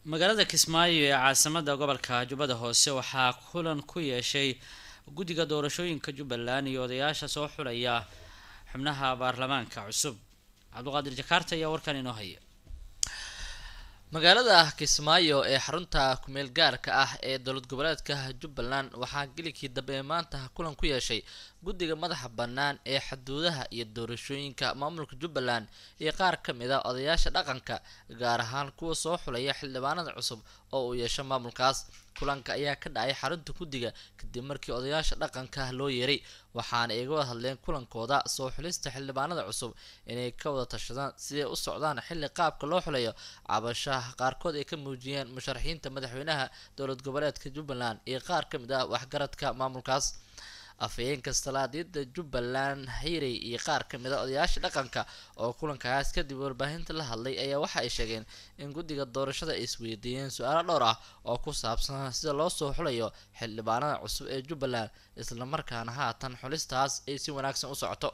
magaalada Kismaayo ee caasimada gobolka Jubbada Hoose waxaa kulan ku yeeshay guddiga doorashooyinka Jubbaland iyo odayaasha soo xulaya xubnaha baarlamaanka cusub. Cabduqaadir Jakarta ayaa warkan inoo haya. magaalada Kismaayo ee xarunta kumeel gaarka ah ee dowlad goboleedka Jubbaland waxaa gilikii dambe maanta kulan ku yeeshay guddiga madaxa bannaan ee xuduudaha iyo doorashooyinka maamulka Jubbaland iyo qaar ka mid ah odayaasha dhaqanka gaar ahaan kuwa soo xulaya xildhibaanada cusub oo uu yeesho maamulkaas. kulanka ayaa ka dhacay xarunta guddiga kadib markii odayaasha dhaqanka loo yeeray waxaana ay uga hadleen kulankooda soo xulista xildhibaanada cusub inay ka wada tashadaan sidee u socdaan xilli qaabka loo xulayo cabashaha qaarkood ay ka muujiyeen musharaxiinta madaxweynaha dowlad goboleedka Jubbaland iyo qaar ka mid ah waxgaradka maamulkaas. afhayeenka salaadiyada Jubbaland Hiirey iyo qaar ka mid ah odayaasha dhaqanka oo kulankaas kadib warbaahinta la hadlay ayaa waxa ay sheegeen in guddiga doorashada ay isweydiiyeen su'aalo dhowr ah oo ku saabsan sida loo soo xulayo xildhibaanada cusub ee Jubbaland isla markaana haatan xulistaas ay si wanaagsan u socoto.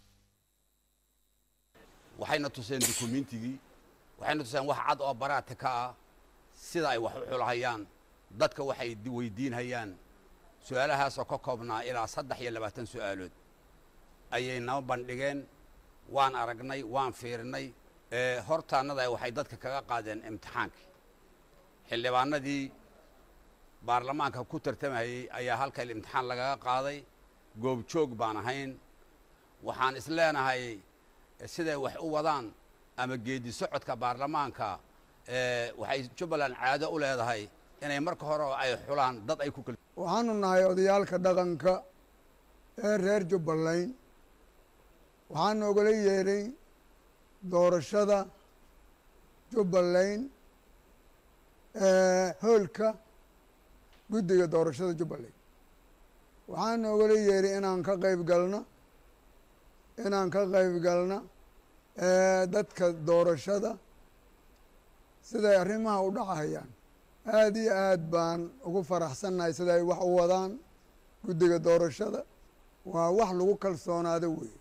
waxayna tuseen dukumiintigii waxayna tuseen wax cad oo baraata ka ah sida ay wax u xulahayaan dadka waxay weydiinayaan su'aalahaas oo ka koobnaa ilaa 23 su'aalood ayay noo bandhigeen waan aragnay waan fiirnay hortaanada waxay dadka kaga qaadeen imtixaankii xildhibaanadii baarlamaanka ku tartamayay ayaa halka imtixaan laga qaaday goobjoog baan ahayn waxaan isleenahay siday wax u wadaan ama geedi socodka baarlamaanka waxay Jubbaland caado u leedahay inay marka hore ay xulaan dad ay ku kala waxaanu nahay odayaalka dhaqanka ee reer Jubbaland waxaan ogala yeeray doorashada Jubbaland hoolka guddiga doorashada Jubbaland waxaan ogala yeeray inaan ka qayb galno dadka doorashada siday arrimaha u dhacayaan aad iyo aad baan ugu faraxsannahay sida ay wax u wadaan guddiga doorashada waa wax lagu kalsoonaado weeye.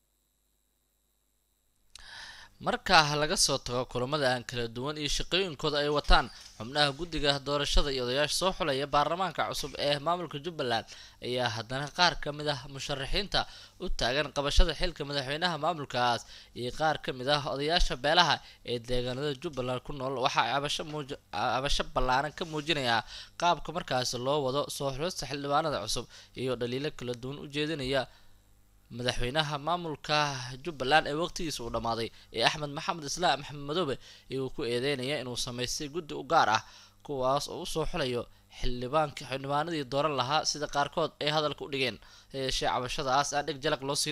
marka laga soo tago kulamada aan kala duwan iyo shaqooyinkooda ay wataan xubnaha guddiga doorashada iyo odayaasha soo xulaya baarlamaanka cusub ee maamulka Jubbaland ayaa haddana qaar ka mid ah musharaxiinta u taagan qabashada xilka madaxweynaha maamulkaas iyo qaar ka mid ah odayaasha beelaha ee deegaanada Jubbaland ku nool waxa ay cabasho ballaaran ka muujinaya qaabka markaas loo wado soo xulista xildhibaanada cusub iyo dhaliilo kala duwan u jeedinaya madaxweynaha maamulka Jubbaland ee waqtigiisa uu dhamaaday ee Axmed Maxamed Islaam Maxamed Madoobe iyuu ku eedeynaya inuu sameystay guddi u gaar ah kuwaas oo u soo xulayo xildhibaanadii dooran lahaa sida qaarkood ay hadalka u dhigeen yeeshee cabashadaas aan dhig jalag loo siin.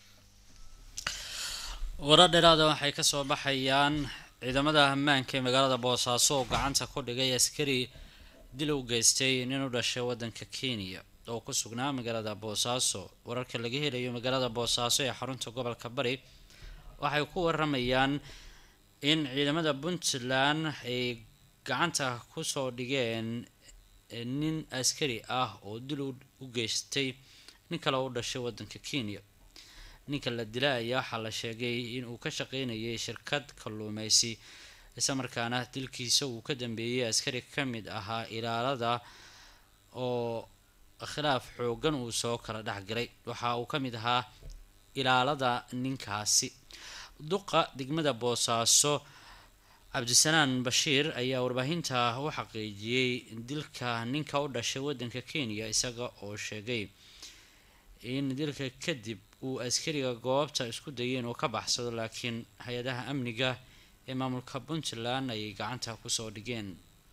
warar dheeraad ah waxay ka soo baxayaan ciidamada ammaanka ee magaalada Boosaaso oo gacanta ku dhigay askari dil u geystay nin u dhashay wadanka Kenya oo ku sugnaa magaalada Boosaaso. wararka laga helayo magaalada Boosaaso ee xarunta gobolka Bari waxay ku waramayaan in ciidamada Puntland ay gacanta ku soo dhigeen nin askari ah oo dil u geystay nin kale oo u dhashay wadanka Kenya. ninka la dilay ayaa waxa la sheegay in uu ka shaqeynayay shirkad kalluumaysi isla markaana dilkiisa uu ka dambeeyay askari ka mid ahaa ilaalada oo khilaaf xoogan uu soo kala dhaxgalay. waxa uu ka mid ahaa ilaalada ninkaasi. duqa degmada Boosaaso Cabdisanaan Bashiir ayaa warbaahinta u xaqiijiyay dilka ninka u dhashay wadanka Kenya isaga oo sheegay in dilka kadib uu askariga goobta isku dayay inuu ka baxsado laakiin hay'adaha amniga ee maamulka Puntland ay gacanta ku soo dhigeen.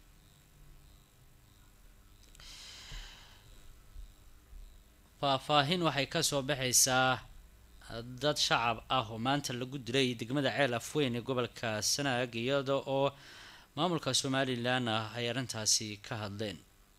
faahfaahin waxay ka soo baxaysaa dad shacab ah oo maanta lagu dilay degmada Ceel Afweyn ee gobolka Sanaag iyada oo maamulka Somaliland ay arrintaasi ka hadleen.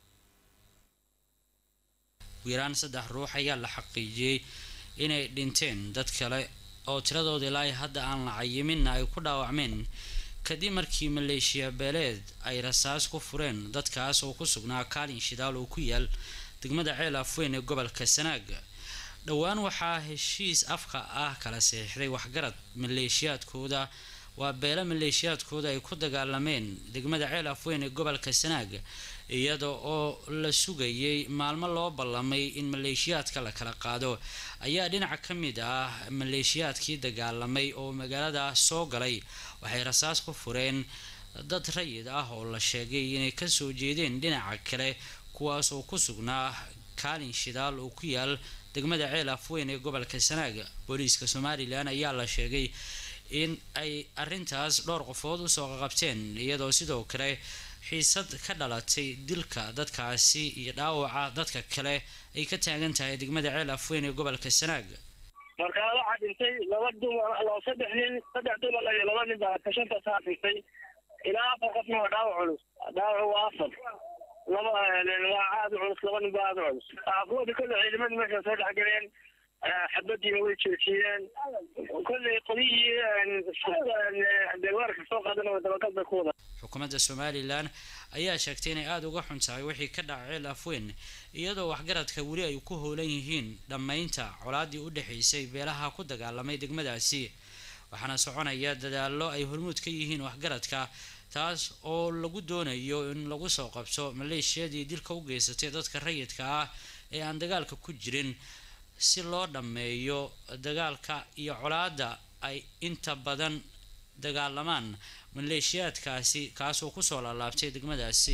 wiiraan 3 ruux ayaa la xaqiijiyay inay dhinteen dad kale oo tiradooda ilaa hadda aan la cayimin ay ku dhaawacmeen kadib markii maleeshiya beeleed ay rasaas ku fureen dadkaas oo ku sugnaa kaalin shidaal oo ku yaal degmada Ceel Afweyn ee gobolka Sanaag. dhowaan waxaa heshiis afka ah kala saxiixday waxgarad maleeshiyaadkooda waa beelo maleeshiyaadkooda ay ku dagaalameen degmada ceel afweyn ee gobolka sanaag iyada oo la sugayay maalmo loo ballamay in maleeshiyaadka la kala qaado ayaa dhinaca ka mid ah maleeshiyaadkii dagaalamay oo magaalada soo galay waxay rasaas ku fureen dad rayid ah oo la sheegay inay kasoo jeedeen dhinaca kale kuwaas oo ku sugnaa kaalin shidaal oo ku yaal degmada ceel afweyn ee gobolka sanaag booliiska somalilan ayaa la sheegay in ay arintaas dhowr qofood usoo qabteen iyadoo sidoo kale xiisad ka dhalatay dilka dadkaasi iyo dhaawaca dadka kale ay ka taagan tahay degmada ceel afweyn ee gobolka sanaag marka waxaa dhintay saddex dumar iyo 2 nin baa kashanta saafisay ilaa 4 qofna waa dhaawac culus dhaawac waa 4 laba waa aad culus 2 nin baa aad culus aqoonta kale ciidamada meesha soo dhexgaleen xabadiina way joojiyeen kulli qoliyii deegaanka soo qaadana waa dabaqada ku wada xukuumadda somalilan ayaa sheegtay inay aada uga xun tahay wixii ka dhacay ceel afweyn iyadoo waxgaradka weli ay ku howlan yihiin dhammaynta colaadii u dhexaysay beelaha ku dagaalamay degmadaasi waxaana soconaya dadaallo ay hormuud ka yihiin waxgaradka taas oo lagu doonayo in lagu soo qabto maleeshiyadii dilka u geysatay dadka rayidka ah ee aan dagaalka ku jirin si loo dhammeeyo dagaalka iyo colaada ay inta badan dagaalamaan maleeshiyaadkaasi kaasoo kusoo laalaabtay degmadaasi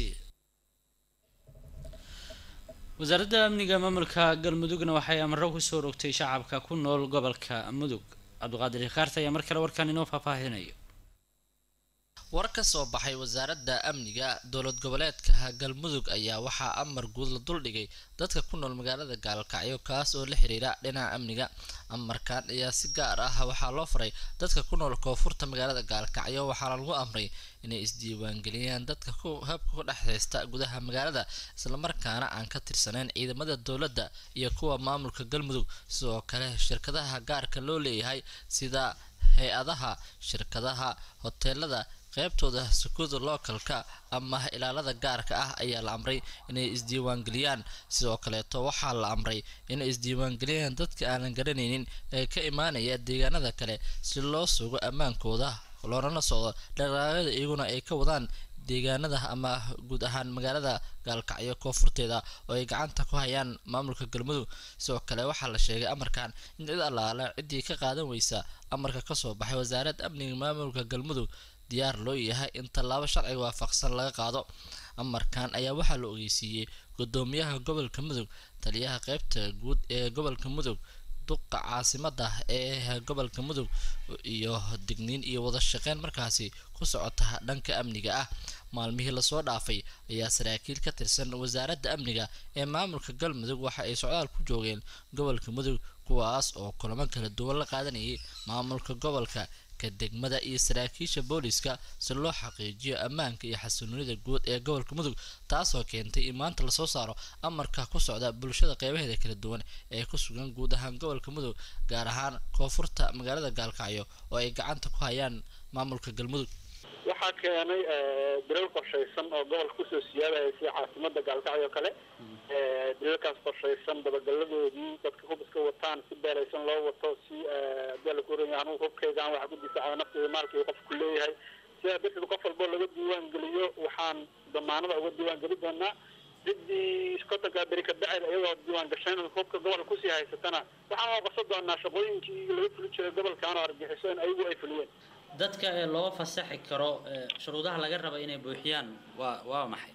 wasaaradda amniga maamulka galmudugna waxay amro kusoo rogtay shacabka ku nool gobolka mudug cabdiqaadir kaarta ayaa mar kale warkan inoo faahfaahinayo war ka soo baxay wasaaradda amniga dowlad goboleedka galmudug ayaa waxaa amar guud la duldhigay dadka ku nool magaalada gaalkacyo kaas oo la xiriira dhinaca amniga amarkan ayaa si gaar ah waxaa loo faray dadka ku nool koonfurta magaalada gaalkacyo waxaana lagu amray inay isdiiwaangeliyaan dadka habka ku dhex haysta gudaha magaalada islamarkaana aan ka tirsaneyn ciidamada dowladda iyo kuwa maamulka galmudug sidoo kale shirkadaha gaarka loo leeyahay sida hay-adaha shirkadaha hoteelada qaybtooda sukuuda localka ama ilaalada gaarka ah ayaa la amray inay isdiiwaangeliyaan sidoo kaleeto waxaa la amray inay isdiiwaangeliyaan dadka aanan garanaynin ee ka imaanaya deegaanada kale si loo sugo ammaankooda loona socdo dhaqaaqyada iyaguna ay ka wadaan deegaanada ama guud ahaan magaalada gaalkacyo koonfurteeda oo ay gacanta ku hayaan maamulka galmudug sidoo kale waxaa la sheegay amarkan in cid allaala ciddii ka qaadan weysa amarka kasoo baxay wasaaradda amniga maamulka galmudug diyaar loo yahay in tallaabo sharciga waafaqsan laga qaado amarkan ayaa waxaa la ogeysiiyey gudoomiyaha gobolka mudug taliyaha qaybta guud ee gobolka mudug duqa caasimada ee gobolka mudug iyo digniin iyo wada shaqeyn markaasi ku socota dhanka amniga ah maalmihii lasoo dhaafay ayaa saraakiil ka tirsan wasaaradda amniga ee maamulka galmudug waxa ay socdaal ku joogeen gobolka mudug kuwaas oo kulamo kala duwan la qaadanayay maamulka gobolka ka degmada iyo saraakiisha booliska si loo xaqiijiyo ammaanka iyo xasiloonida guud ee gobolka mudug taasoo keentay in maanta lasoo saaro amarka ku socda bulshada qeybaheeda kala duwan ee ku sugan guud ahaan gobolka mudug gaar ahaan koonfurta magaalada gaalkacyo oo ay gacanta ku hayaan maamulka galmudug waxaa keenay dilal qorshaysan oo gobolka kusoo siyaadaya sida caasimada gaalkacyo kale dilalkaas qorshaysan dabagaladoodii dadka hubiska wataan si beelaysan loo wato si hadii la kuoranyahay anugu hubkaygaan waxa ku difaaca nafteeda maalkii qofku leeyahay sidaa darteed qof walbo laga diiwaan geliyo waxaan damaanada uga diiwaan geli doonaa ciddii kotonka beri ka dhacay iyagoo diiwaan gashayn hubka gobolka kusii haysatana waxaan qabsan doonaa shaqooyinkii laga fuli jiray gobolkaan oo argaxiso in ayagu ay fuliyeen dadka ee loo fasaxi karo shuruudaha laga rabo inay buuxiyaan waa maxay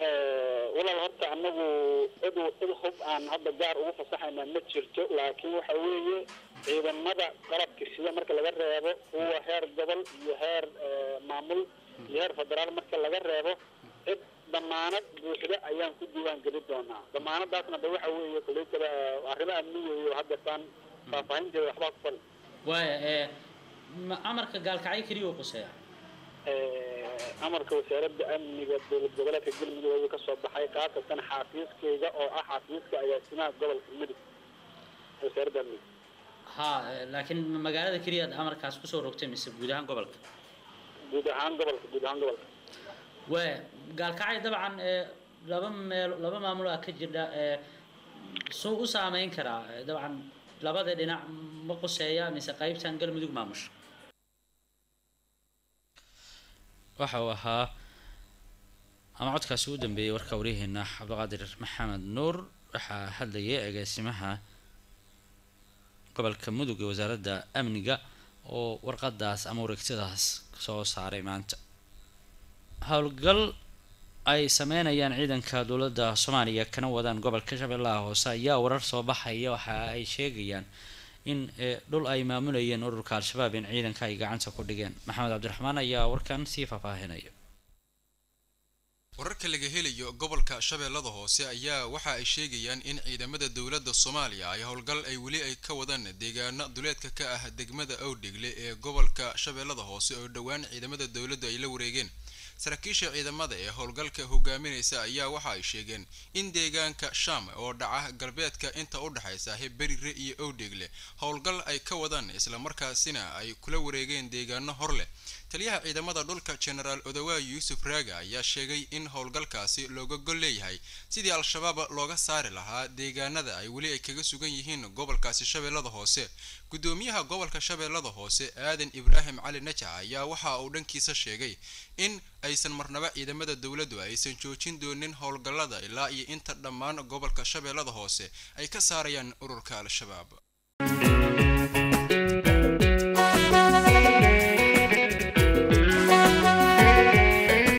walaal horta anagu cid hub aan hadda gaar ugu fasaxayna ma jirto laakiin waxa weeye ciidamada qalabka sida marka laga reebo kuwa heer gobol iyo heer maamul iyo heer federaal marka laga reebo cid damaanad buuxda ayaan ku diiwaan geli doonaa damaanadaasna de waxa weeye koleytada arrimo amniga iyo hadda taan faahfaahinteeda waxbaa ku fal waaya amarka gaalkacyo keliya uu quseeya amarka wasaaradda amniga dowlad goboleedka galmudug ayuu kasoo baxay qaasatan xafiiskeyga oo ah xafiiska agaasimaha gobolka mudug wasaaradda amniga ha laakiin magaalada keliya amarkaas kusoo rogtay mise guud ahaan gobolka guud ahaan gobolka waa gaalkacyo dabcan laba maamul ah ka jira soo u saameyn karaa dabcan labada dhinac ma quseeya mise qaybtan galmudug maamusha waxa uu ahaa ama codkaasi u dambeeyay warka wariyaheena cabdiqaadir maxamed nuur waxaa hadlayay agaasimaha gobolka mudug ee wasaaradda amniga oo warqadaas ama wareegtadaas soo saaray maanta. howlgal ay sameynayaan ciidanka dowladda Soomaaliya kana wadaan gobolka Shabeellaha Hoose ayaa warar soo baxaya waxa ay sheegayaan in dhul ay maamulayeen ururka al-shabaab in ciidanka ay gacanta ku dhigeen. maxamed cabdiraxmaan ayaa warkan sii faahfaahinaya. wararka laga helayo gobolka Shabeellada Hoose ayaa waxa ay sheegayaan in ciidamada dawladda Soomaaliya ay howlgal ay wali ay ka wadaan deegaano duleedka ka ah degmada Awdhegle ee gobolka Shabeellada Hoose oo dhawaan ciidamada dawladda ay la wareegeen. saraakiisha ciidamada ee howlgalka hogaaminaysa ayaa waxa ay sheegeen in deegaanka Sham oo dhaca galbeedka inta u dhaxaysa Berire iyo Awdhegle howlgal ay ka wadaan isla markaasina ay kula wareegeen deegaano horle. taliyaha ciidamada dhulka General Odawa Yusuf Raga ayaa sheegay in howlgalkaasi looga gol leeyahay sidii al-shabaab looga saari lahaa deegaanada ay wali ay kaga sugan yihiin gobolkaasi Shabeellada Hoose. gudoomiyaha gobolka Shabeellada Hoose Aadan Ibrahim Cali Najac ayaa waxa uu dhankiisa sheegay in aysan marnaba ciidamada dawladdu aysan joojin doonin howlgallada ilaa iyo inta dhammaan gobolka Shabeellada Hoose ay ka saarayaan ururka al-shabaab.